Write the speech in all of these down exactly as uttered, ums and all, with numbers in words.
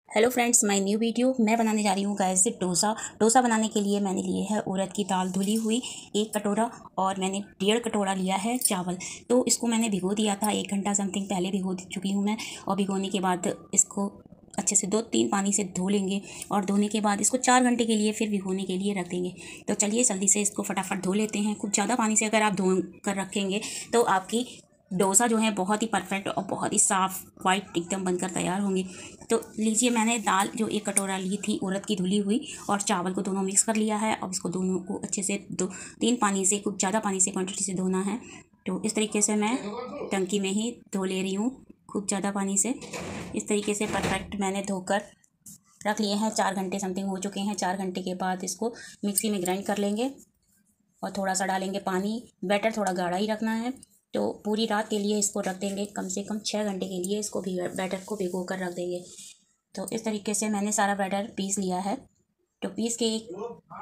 Hello friends, my new video. मैं बनाने जा रही हूँ गाइस डोसा। डोसा बनाने के लिए मैंने लिए है उड़द की दाल धुली हुई एक कटोरा, और मैंने डेढ़ कटोरा लिया है चावल। तो इसको मैंने भिगो दिया था, एक घंटा समथिंग पहले भिगो चुकी हूँ मैं। और भिगोने के बाद इसको अच्छे से दो तीन पानी से धो लेंगे, और धोने के बाद इसको चार घंटे के लिए फिर भिगोने के लिए रख देंगे। तो चलिए जल्दी से इसको फटाफट धो लेते हैं। कुछ ज़्यादा पानी से अगर आप धो कर रखेंगे तो आपकी डोसा जो है बहुत ही परफेक्ट और बहुत ही साफ़ वाइट एकदम बनकर तैयार होंगी। तो लीजिए, मैंने दाल जो एक कटोरा ली थी उड़द की धुली हुई, और चावल को दोनों मिक्स कर लिया है। अब इसको दोनों को अच्छे से दो तीन पानी से, कुछ ज़्यादा पानी से क्वांटिटी से धोना है। तो इस तरीके से मैं टंकी में ही धो ले रही हूँ, खूब ज़्यादा पानी से। इस तरीके से परफेक्ट मैंने धोकर रख लिए हैं। चार घंटे समथिंग हो चुके हैं। चार घंटे के बाद इसको मिक्सी में ग्राइंड कर लेंगे, और थोड़ा सा डालेंगे पानी। बैटर थोड़ा गाढ़ा ही रखना है। तो पूरी रात के लिए इसको रख देंगे, कम से कम छः घंटे के लिए इसको भी बैटर को भिगो कर रख देंगे। तो इस तरीके से मैंने सारा बैटर पीस लिया है। तो पीस के एक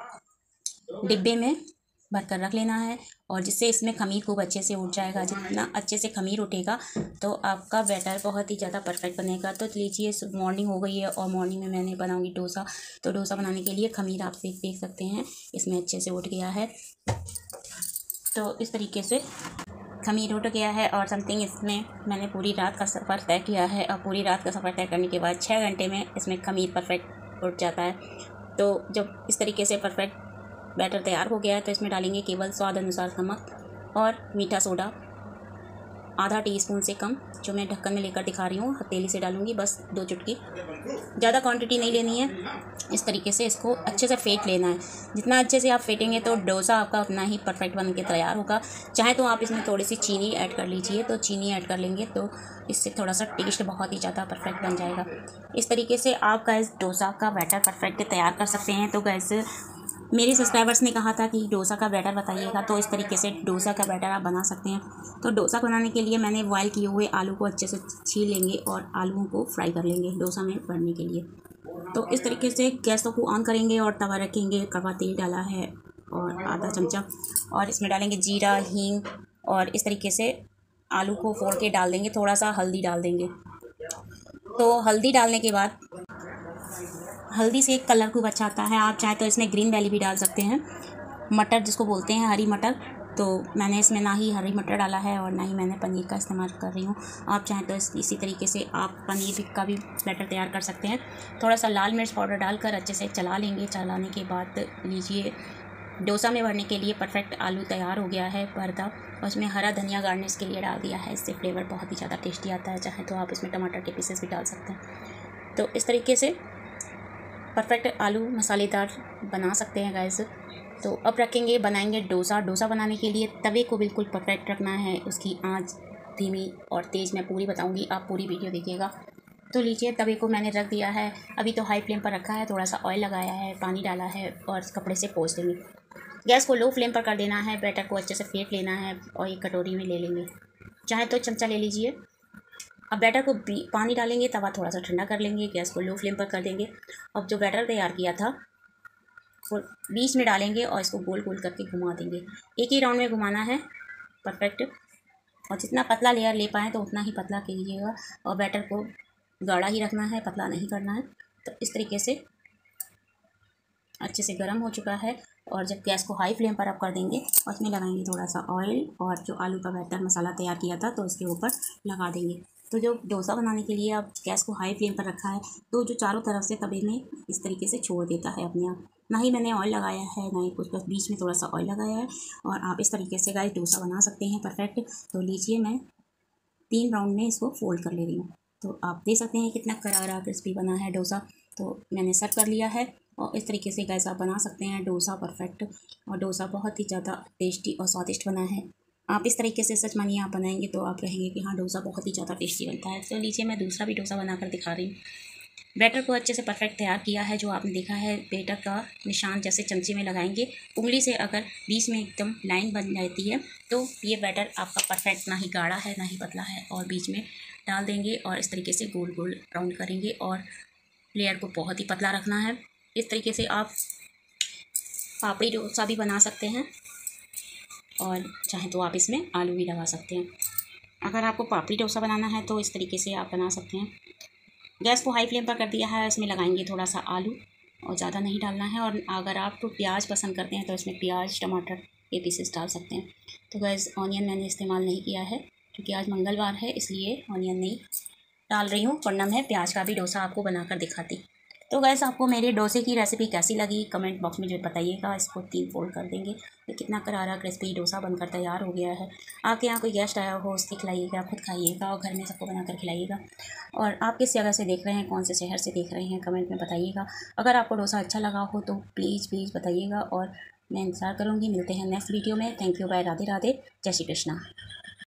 डिब्बे में भर कर रख लेना है, और जिससे इसमें खमीर खूब अच्छे से उठ जाएगा। जितना अच्छे से खमीर उठेगा तो आपका बैटर बहुत ही ज़्यादा परफेक्ट बनेगा। तो लीजिए, मॉर्निंग हो गई है और मॉर्निंग में मैंने बनाऊंगी डोसा। तो डोसा बनाने के लिए खमीर आप देख देख सकते हैं, इसमें अच्छे से उठ गया है। तो इस तरीके से खमीर उठ गया है, और समथिंग इसमें मैंने पूरी रात का सफ़र तय किया है। और पूरी रात का सफ़र तय करने के बाद छः घंटे में इसमें खमीर परफेक्ट उठ जाता है। तो जब इस तरीके से परफेक्ट बैटर तैयार हो गया है तो इसमें डालेंगे केवल स्वाद अनुसार नमक और मीठा सोडा आधा टीस्पून से कम, जो मैं ढक्कन में लेकर दिखा रही हूँ। हथेली से डालूंगी बस दो चुटकी, ज़्यादा क्वांटिटी नहीं लेनी है। इस तरीके से इसको अच्छे से फेंट लेना है। जितना अच्छे से आप फेंटेंगे तो डोसा आपका उतना ही परफेक्ट बन के तैयार होगा। चाहे तो आप इसमें थोड़ी सी चीनी ऐड कर लीजिए, तो चीनी ऐड कर लेंगे तो इससे थोड़ा सा टेस्ट बहुत ही ज़्यादा परफेक्ट बन जाएगा। इस तरीके से आप गैस डोसा का बैटर परफेक्ट तैयार कर सकते हैं। तो गैस मेरे सब्सक्राइबर्स ने कहा था कि डोसा का बैटर बताइएगा, तो इस तरीके से डोसा का बैटर आप बना सकते हैं। तो डोसा बनाने के लिए मैंने बॉयल किए हुए आलू को अच्छे से छील लेंगे, और आलूओं को फ्राई कर लेंगे डोसा में भरने के लिए। तो इस तरीके से गैसों को ऑन करेंगे और तवा रखेंगे। कड़वा तेल डाला है और आधा चमचा, और इसमें डालेंगे जीरा, हींग, और इस तरीके से आलू को फोड़ के डाल देंगे। थोड़ा सा हल्दी डाल देंगे। तो हल्दी डालने के बाद, हल्दी से एक कलर खूब अच्छा आता है। आप चाहे तो इसमें ग्रीन वैली भी डाल सकते हैं, मटर जिसको बोलते हैं, हरी मटर। तो मैंने इसमें ना ही हरी मटर डाला है और ना ही मैंने पनीर का इस्तेमाल कर रही हूँ। आप चाहें तो इस, इसी तरीके से आप पनीर का भी बैटर तैयार कर सकते हैं। थोड़ा सा लाल मिर्च पाउडर डालकर अच्छे से चला लेंगे। चलाने के बाद लीजिए, डोसा में भरने के लिए परफेक्ट आलू तैयार हो गया है भरता। और उसमें हरा धनिया गार्निश के लिए डाल दिया है। इससे फ्लेवर बहुत ही ज़्यादा टेस्टी आता है। चाहे तो आप इसमें टमाटर के पीसेस भी डाल सकते हैं। तो इस तरीके से परफेक्ट आलू मसालेदार बना सकते हैं गाइस। तो अब रखेंगे, बनाएंगे डोसा। डोसा बनाने के लिए तवे को बिल्कुल परफेक्ट रखना है। उसकी आंच धीमी और तेज़ मैं पूरी बताऊंगी, आप पूरी वीडियो देखिएगा। तो लीजिए, तवे को मैंने रख दिया है। अभी तो हाई फ्लेम पर रखा है। थोड़ा सा ऑयल लगाया है, पानी डाला है, और कपड़े से पोंछ देंगे। गैस को लो फ्लेम पर कर देना है। बैटर को अच्छे से फेंट लेना है, और एक कटोरी में ले लेंगे। चाहे तो चमचा ले लीजिए। अब बैटर को पानी डालेंगे, तवा थोड़ा सा ठंडा कर लेंगे, गैस को लो फ्लेम पर कर देंगे। अब जो बैटर तैयार किया था वो बीच में डालेंगे, और इसको गोल गोल करके घुमा देंगे। एक ही राउंड में घुमाना है परफेक्ट। और जितना पतला लेयर ले पाएँ तो उतना ही पतला कीजिएगा, और बैटर को गाढ़ा ही रखना है, पतला नहीं करना है। तो इस तरीके से अच्छे से गर्म हो चुका है। और जब गैस को हाई फ्लेम पर आप कर देंगे, और उसमें लगाएंगे थोड़ा सा ऑयल, और जो आलू का बैटर मसाला तैयार किया था तो इसके ऊपर लगा देंगे। तो जो डोसा बनाने के लिए आप गैस को हाई फ्लेम पर रखा है, तो जो चारों तरफ से तवे में इस तरीके से छोड़ देता है अपने आप। ना ही मैंने ऑयल लगाया है, ना ही कुछ, बस बीच में थोड़ा सा ऑयल लगाया है। और आप इस तरीके से गाइस डोसा बना सकते हैं परफेक्ट। तो लीजिए, मैं तीन राउंड में इसको फोल्ड कर ले रही हूँ। तो आप देख सकते हैं कितना करारा क्रिस्पी बना है डोसा। तो मैंने सर्व कर लिया है, और इस तरीके से गैस आप बना सकते हैं डोसा परफेक्ट। और डोसा बहुत ही ज़्यादा टेस्टी और स्वादिष्ट बना है। आप इस तरीके से, सच मानिए, आप बनाएंगे तो आप कहेंगे कि हाँ, डोसा बहुत ही ज़्यादा टेस्टी बनता है। तो लीजिए, मैं दूसरा भी डोसा बनाकर दिखा रही हूँ। बैटर को अच्छे से परफेक्ट तैयार किया है। जो आपने देखा है, बैटर का निशान जैसे चमचे में लगाएंगे, उंगली से अगर बीच में एकदम लाइन बन जाती है तो ये बैटर आपका परफेक्ट, ना ही गाढ़ा है ना ही पतला है। और बीच में डाल देंगे, और इस तरीके से गोल गोल राउंड करेंगे, और लेयर को बहुत ही पतला रखना है। इस तरीके से आप पापड़ी डोसा भी बना सकते हैं, और चाहे तो आप इसमें आलू भी लगा सकते हैं। अगर आपको पापड़ी डोसा बनाना है तो इस तरीके से आप बना सकते हैं। गैस को हाई फ्लेम पर कर दिया है। इसमें लगाएंगे थोड़ा सा आलू और ज़्यादा नहीं डालना है। और अगर आप तो प्याज पसंद करते हैं तो इसमें प्याज टमाटर के पीसेस डाल सकते हैं। तो गैस ऑनियन मैंने इस्तेमाल नहीं किया है क्योंकि आज मंगलवार है, इसलिए ऑनियन नहीं डाल रही हूँ, वरना मैं प्याज का भी डोसा आपको बनाकर दिखाती। तो गैस आपको मेरे डोसे की रेसिपी कैसी लगी कमेंट बॉक्स में जो बताइएगा। इसको तीन फोल्ड कर देंगे। ये कितना करारा क्रिस्पी डोसा बनकर तैयार हो गया है। आपके यहाँ कोई गेस्ट आया हो उसके खिलाइएगा, खुद खाइएगा और घर में सबको बनाकर खिलाइएगा। और आप किस जगह से देख रहे हैं, कौन से शहर से देख रहे हैं, कमेंट में बताइएगा। अगर आपको डोसा अच्छा लगा हो तो प्लीज़ प्लीज़ बताइएगा और मैं इंतज़ार करूँगी। मिलते हैं नेक्स्ट वीडियो में। Thank you, bye, Radhe Radhe, जय श्री कृष्णा।